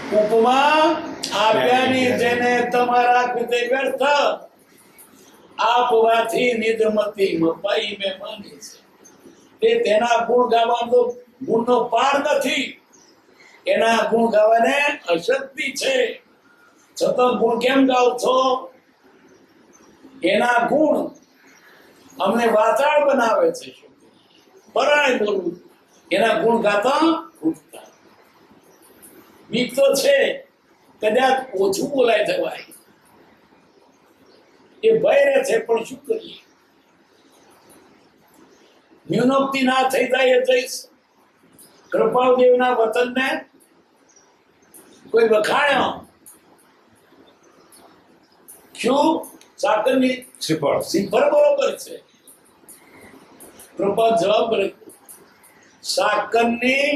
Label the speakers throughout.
Speaker 1: ઉપમા આપ્યાની જેને તમારા કૃતે વ્યર્થ આપવાથી નિજમતી મપાઈ મેં માની છે. તેના ગુણ ગાવાનો ગુણનો પાર નથી, એના ગુણ ગાવાને અશક્તિ છે. છતાં ગુણ કેમ ગાવ છો? એના ગુણ અમને વાચાળ બનાવે છે. પરાય બોલવું એના ગુણ ગાતા ઉઠતા. બીક તો છે કદાચ ઓછું બોલાય જવાય, એ ભય રહે છે. પણ શું કરીએ? ન્યૂનોક્તિ ના થઈ જાય એ જઈશ. કૃપાળદેવના વતનને કોઈ વખાણ્યો, શું સાકરની શ્રીફળ બરોબર છે. કૃપા જવાબ સાકરની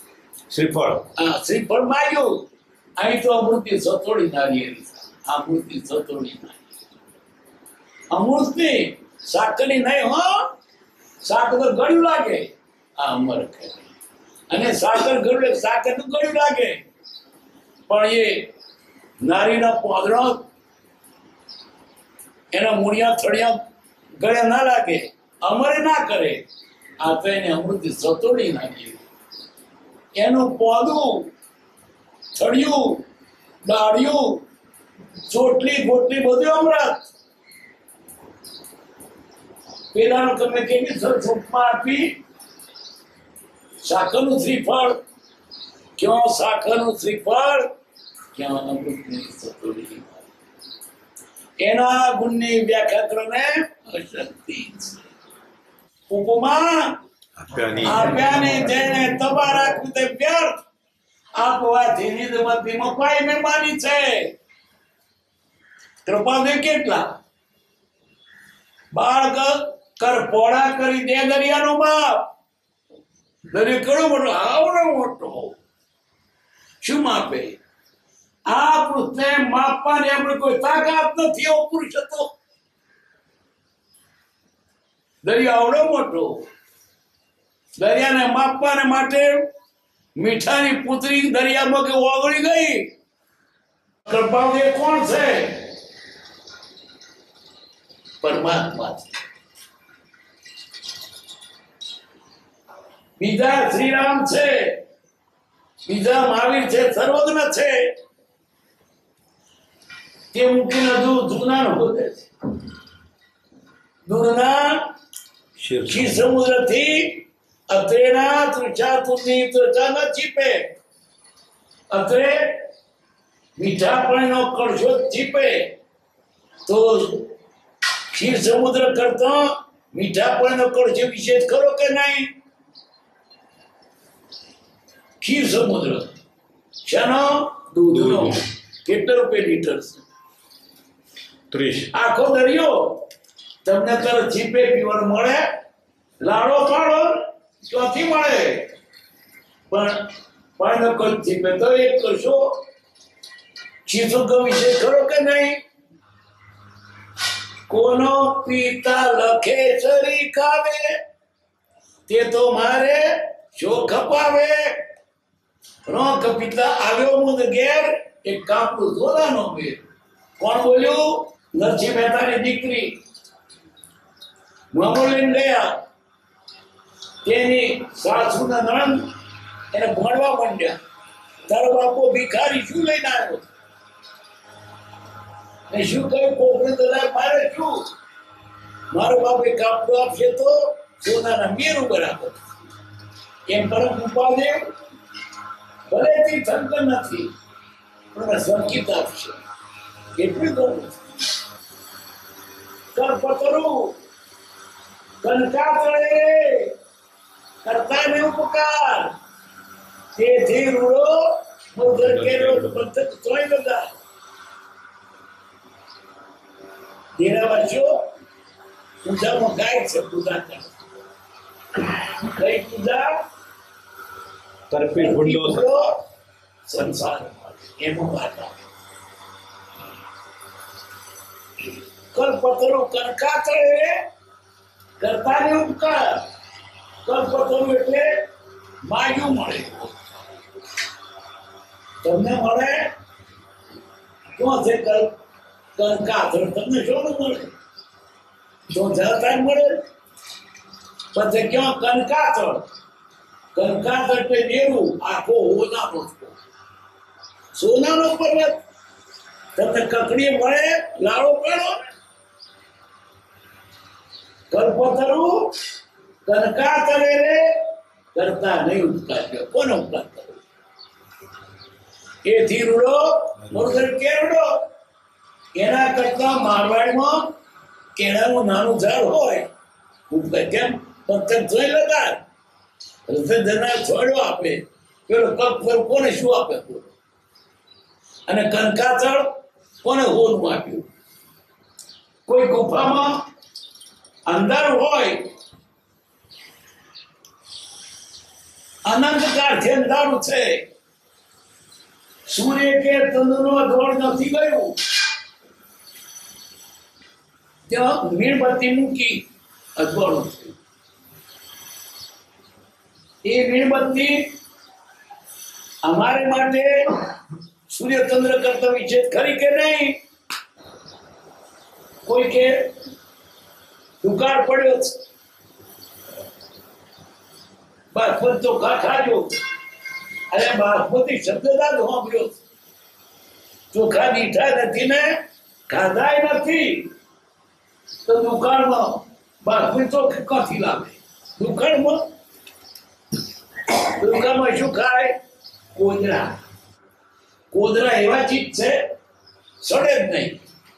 Speaker 1: શ્રીફળ માગ્યું. અહીં તો અમૃતિ સતોડી નારિયેળી, અમૃતિ સતોડી નારિયેળી, અમૃતની સાકરની નહીં. હો, શાક તો ગળ્યું લાગે, આ અમર અને સાકર ગળ્યું, સાકર નું ગળ્યું લાગે, પણ એ નારીના પોદળો એના મૂળિયા થળિયા ગળે ના લાગે, અમરે ના કરે. આ તો એને અમૃત સતોડી નાખી. એનું પોદું, થળિયું, ડાળિયું, ચોટલી ગોટલી બધું અમૃત. પેલાનું તમે કેવી છૂટમાં આપી? સાકરનું શ્રીફળ, ક્યાં સાકરનું શ્રીફળ, ક્યાં અમૃતની સતોડી. એના ગુણની વ્યાખ્યા કરને અશક્તિ છે. ઉપમા આપ્યાની જેને તમારા કૃતે વ્યર્થ આપવાથી નિજમતી મપાઈ મેં માની છે. કૃપાને કેટલા બાળક કર પોળા કરી દે દરિયાનો બાપ. દરિયો કેળો મોટો, આવડો મોટો. શું માપે? આ પુરુષને માપવાની આપણે કોઈ તાકાત નથી. એવો પુરુષ હતો. દરિયા આવડો મોટો, દરિયાને માપવાને માટે મીઠાની પુત્રી દરિયામાં કે ઓગળી ગઈ. કૃપાદેવ કોણ છે? પરમાત્મા છે. બીજા શ્રીરામ છે, બીજા મહાવીર છે, સર્વજ્ઞ છે. તે મૂકીને જૂના હોદે છે. દૂરના ક્ષીર સમુદ્ર થી અત્રેના તૃષાતુરની ત્વચા ન ચીપે. અત્રે મીઠા પાણીનો કળશો ચીપે તો ક્ષીર સમુદ્ર કરતા મીઠા પાણીનો કળશો વિશેષ કરો કે નહીં? ક્ષીર સમુદ્ર શાનો? દૂધનો. કેટલા રૂપિયા લીટર છે?
Speaker 2: 30.
Speaker 1: આખો દરિયો તમને તરત ચીપે પીવાનું મળે. લાડો પાડો ક્યાંથી મળે? પણ પાણીનો કળ ચીપે તો એક કરશો ચીસો વિશે ખરો કે નહીં? કોનો પિતા લખે ચરી ખાવે, તે તો મારે શોખ અપાવે. રોક પિતા આવ્યો મુદ ઘેર, એક કાપડું સોદાનો મેર. કોણ બોલ્યું? નરસિંહ મહેતાની દીકરી મામો લઈને ગયા. તેની સાસુના નણંદ એને ભણવા માંડ્યા. તારો બાપો ભિખારી શું લઈને આવ્યો? ને શું કહ્યું? કોકને દલાલ મારે શું? મારો બાપ એક કાપડું આપશે તો સોનાના મેરું બરાબર. એમ પરમ કૃપાદેવ ભલે તે શંકર નથી પણ સંકિત આપશે. એટલું કહું. કલ્પતરું કનકાતળે કરતાને ઉપકાર, તેથી રૂડો મુદર કેરો પંથક તોય બધા. દેરાવાસીઓ પૂજામાં ગાય છે, પૂજા કરે. કઈ પૂજા?
Speaker 2: તરફી ભૂંડો
Speaker 1: સંસાર એમાં વાત આવે. કલ્પતરું કનકાતળે કરતાને ઉપકાર. કલ્પતરું એટલે માગ્યું મળે. તમને મળે ક્યાં છે કંકાસળ, તમને શું મળે? શું જળતા મળે? પછી ક્યાં કંકાસળ, કંકાસળ એટલે દેવું આખો હોનાનો સોનાનો પર્વત. તમને કકડી મળે, લાડો પેડો, કલ્પતરું કંકાસળે રે કરતા નહીં ઉપકાર. કોનો ઉપકાર કરો? એ ધીરુડો મોરગર કેરડો. એના કરતા મારવાડમાં કેળાનું નાનું ઝાડ હોય ઉપકાર. કેમ? પથ્થર જોઈ લેતા રસજના છોડ્યો આપે, પેલો કપ કોને શું આપે? અને કંકાસળ કોને હોનું આપ્યું? કોઈ ગુફામાં અંધારું હોય, અનંતકાળથી અંધારું છે, સૂર્ય કે ચંદ્રનો દોડ નથી ગયું, ત્યાં મીણબત્તી મૂકી અજવાળું છે. એ મીણબત્તી અમારે માટે સૂર્ય ચંદ્ર કરતા વિશે ખરી કે નહીં? કોઈ કે દુકાળ પડ્યો છે, બાસમતી ચોખા ખાજો. અરે બાસમતી શબ્દ જ સાંભળ્યો, ચોખા મીઠા નથી ને ખાધાય નથી, તો દુકાળમાં બાસમતી ચોખા ક્યાંથી લાવે? દુકાળમાં શું ખાય? કોદરા. કોદરા એવા ચીજ છે સડે જ નહીં.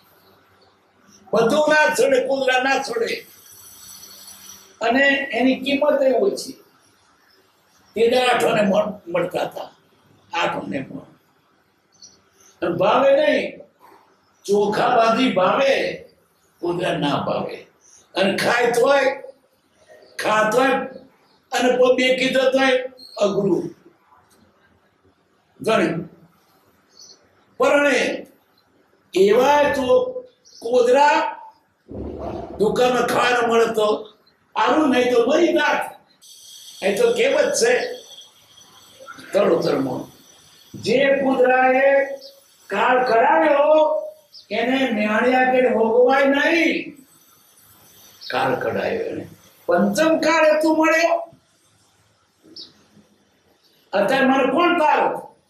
Speaker 1: બધું ના સડે, કોદરા ના સડે, અને એની કિંમત ઓછી. તે 8 મળતા હતા, 8 પણ ભાવે નહીં. ચોખા બાજી ભાવે, કોદરા ના ભાવે. અને ખાતોય અને બે કીધો તોય અઘરું ગણ્યું. પરણે એવા તો કોદરા દુકાનમાં ખાવાનું મળે તો આવું, નહીં તો મરી નાખ. એ તો કહેવત છે તળોતરમાં. જે કુદરાએ કાળ કરાવ્યો એને મેણ્યા કે ભોગવાય નહીં. કાળ કઢાયો એને પંચમ કાળ તું મળ્યો. અત્યારે મને કોણ તારો?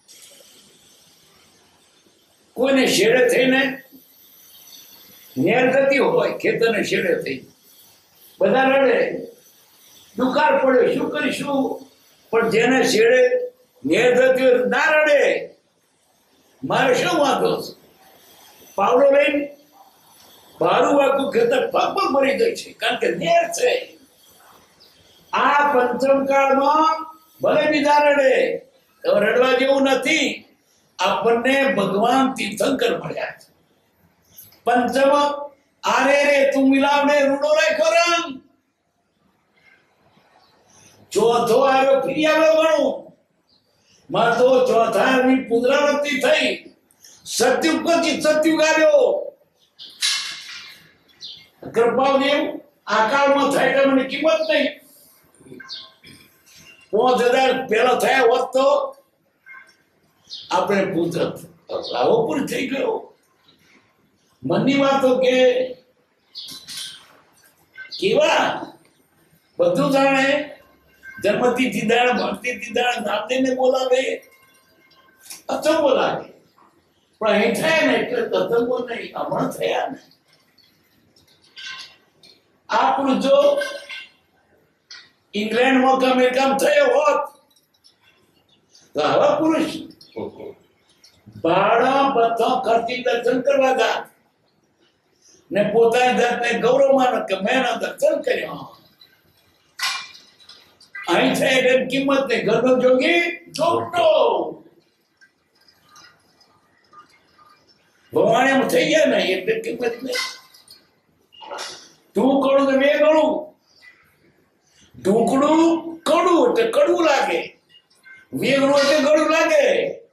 Speaker 1: કોઈને શેડે થઈને નેર થતી હોય, ખેતરને શેડે થઈ બધા રડે, દુકાળ પડ્યો, શું કરીશું? પણ જેને શેડે નેર થતી હોય ના રડે. મારે શું વાંધો છે? પાવડો લઈને બારું વાગતું ખેતર પગ મરી જાય છે, કારણ કે નેર છે. આ પંચમ કાળમાં ભલે બીજા રડે, રડવા જેવું નથી. આપણને ભગવાન તીર્થંકર મળ્યા છે. પંચમ આરે રે તું મિલાવને રૂડો રાખ્યો રંગ. ચોથો આવ્યો ફરી આવ્યો ગણું. માં તો ચોથા આવી પુનરાવૃત્તિ થઈ. સત્યુગ પછી સત્યુગ આવ્યો. કૃપાદેવ આકાળમાં થાય એટલે મને કિંમત નહીં. 5000 પહેલા થયા હોત તો આપણે પુત્ર આવો પૂરી થઈ ગયો. મનની વાતો કે કેવા બધું જાણે. જન્મથી સીધા ભક્તિ સીધા નામદેવને બોલાવે, અચંબો લાગે. પણ અહીં થયા ને એટલે અચંબો નહીં, હમણાં થયા ને. આપણું જો ઇંગ્લેન્ડમાં કે અમેરિકામાં થયો હોત તો હવે પુરુષ ભાડા બધા ખર્ચી દર્શન કરવા જા ને પોતાની જાતને ગૌરવ માનો કે મેં દર્શન કર્યો. અહીં છે એટલે કિંમત નહીં. ઘરનો જોગી જોગટો ભવાણી થઈ ગયા ને એટલે કિંમત નહીં. તું કડું તો મેં ગણું. ઢોકળું કડું એટલે કડવું લાગે, વેગળું એટલે ગળું લાગે.